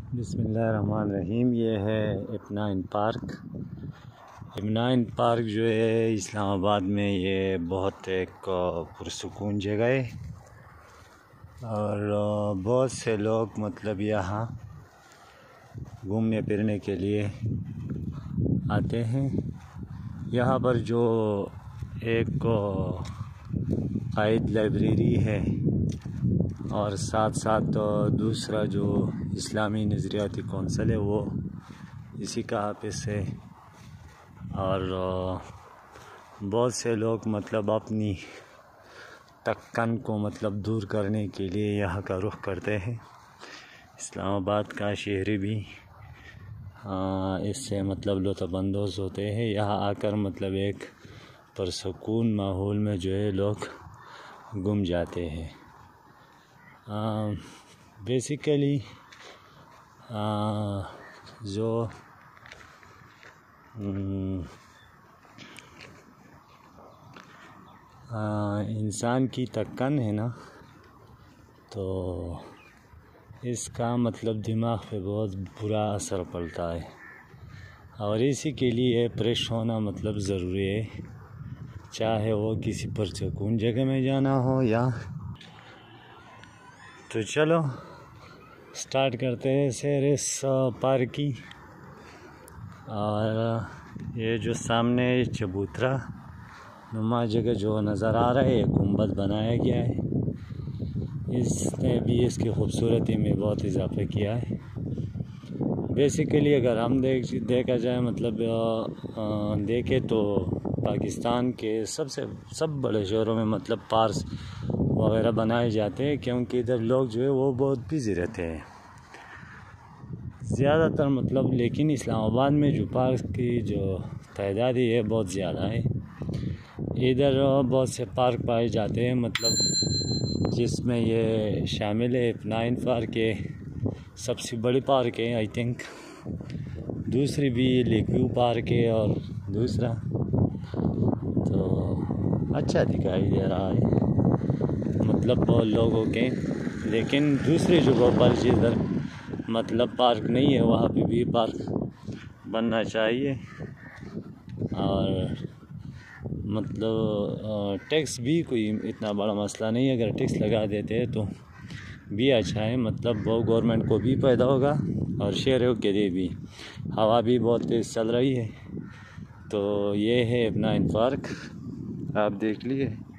बिस्मिल्लाहिर्रहमानिर्रहीम। ये है इब्नाइन पार्क। इब्नाइन पार्क जो है इस्लामाबाद में, ये बहुत एक पुरसुकून जगह है और बहुत से लोग मतलब यहाँ घूमने फिरने के लिए आते हैं। यहाँ पर जो एक कायद लाइब्रेरी है और साथ साथ दूसरा जो इस्लामी नज़रियाती कौंसल है वो इसी का ऑफिस है। और बहुत से लोग मतलब अपनी थकान को मतलब दूर करने के लिए यहाँ का रुख करते हैं। इस्लामाबाद का शहरी भी इससे मतलब लुत्फ़अंदोज़ होते हैं। यहाँ आकर मतलब एक पुरसुकून माहौल में जो है लोग गुम जाते हैं। बेसिकली जो इंसान की थकान है ना, तो इसका मतलब दिमाग पे बहुत बुरा असर पड़ता है और इसी के लिए फ्रेश होना मतलब ज़रूरी है, चाहे वो किसी पुरसुकून जगह में जाना हो या। तो चलो स्टार्ट करते हैं सैर इस पार्क की। और ये जो सामने चबूतरा नुमा जगह जो नज़र आ रहा है, ये गुंबद बनाया गया है। इसने भी इसकी खूबसूरती में बहुत इजाफा किया है। बेसिकली अगर हम देखा जाए मतलब देखें तो पाकिस्तान के सब बड़े शहरों में मतलब पार्क वगैरह बनाए जाते हैं, क्योंकि इधर लोग जो है वो बहुत बिज़ी रहते हैं ज़्यादातर मतलब। लेकिन इस्लामाबाद में जो पार्क की जो तादाद है बहुत ज़्यादा है। इधर बहुत से पार्क पाए जाते हैं मतलब, जिसमें ये शामिल है इब्नाइन पार्क है, सबसे बड़ी पार्क है आई थिंक। दूसरी भी लेकव्यू पार्क है और दूसरा तो अच्छा दिखाई दे रहा है मतलब बहुत लोगों के। लेकिन दूसरी जगहों पर जिधर मतलब पार्क नहीं है वहाँ पे भी पार्क बनना चाहिए। और मतलब टैक्स भी कोई इतना बड़ा मसला नहीं है, अगर टैक्स लगा देते हैं तो भी अच्छा है मतलब वो गवर्नमेंट को भी फ़ायदा होगा और शहरों के लिए भी। हवा भी बहुत तेज़ चल रही है। तो ये है इब्नाइन पार्क, आप देख लिए।